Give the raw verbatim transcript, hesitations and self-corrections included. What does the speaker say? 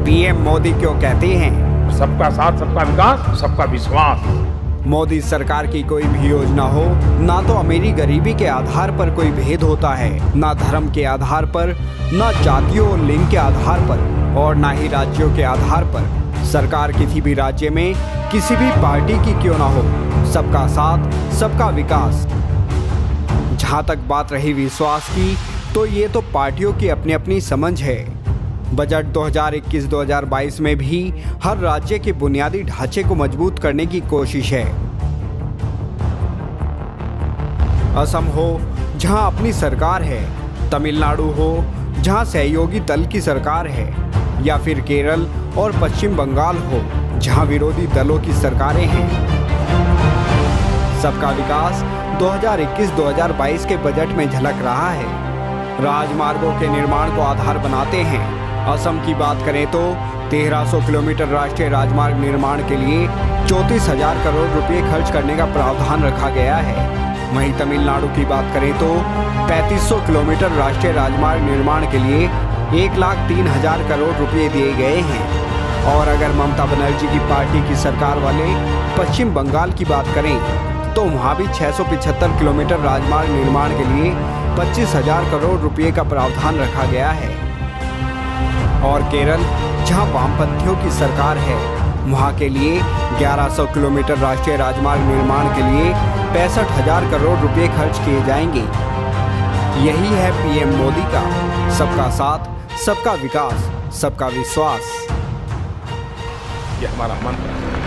PM Modi क्यों कहते हैं सबका साथ, सबका विकास, सबका विश्वास। मोदी सरकार की कोई भी योजना हो, ना तो अमीरी गरीबी के आधार पर कोई भेद होता है, ना धर्म के आधार पर, ना जातियों और लिंग के आधार पर, और ना ही राज्यों के आधार पर। सरकार किसी भी राज्य में किसी भी पार्टी की क्यों ना हो, सबका साथ, सबका विकास। जहां तक बात रही विश्वास की, तो ये तो पार्टियों की अपनी अपनी समझ है। बजट दो हज़ार इक्कीस दो हज़ार बाईस में भी हर राज्य के बुनियादी ढांचे को मजबूत करने की कोशिश है। असम हो जहां अपनी सरकार है, तमिलनाडु हो जहां सहयोगी दल की सरकार है, या फिर केरल और पश्चिम बंगाल हो जहां विरोधी दलों की सरकारें हैं। सबका विकास दो हज़ार इक्कीस दो हज़ार बाईस के बजट में झलक रहा है। राजमार्गों के निर्माण को आधार बनाते हैं। असम की बात करें तो तेरह सौ किलोमीटर राष्ट्रीय राजमार्ग निर्माण के लिए चौंतीस हजार करोड़ रुपए खर्च करने का प्रावधान रखा गया है। वहीं तमिलनाडु की बात करें तो पैंतीस सौ किलोमीटर राष्ट्रीय राजमार्ग निर्माण के लिए एक लाख तीन हजार करोड़ रुपए दिए गए हैं। और अगर ममता बनर्जी की पार्टी की सरकार वाले पश्चिम बंगाल की बात करें तो वहाँ भी छह सौ पिछहत्तर किलोमीटर राजमार्ग निर्माण के लिए पच्चीस हजार करोड़ रुपए का प्रावधान रखा गया है। और केरल जहां वामपंथियों की सरकार है, वहां के लिए ग्यारह सौ किलोमीटर राष्ट्रीय राजमार्ग निर्माण के लिए पैंसठ हजार करोड़ रुपए खर्च किए जाएंगे। यही है पीएम मोदी का सबका साथ, सबका विकास, सबका विश्वास। ये हमारा मंत्र है।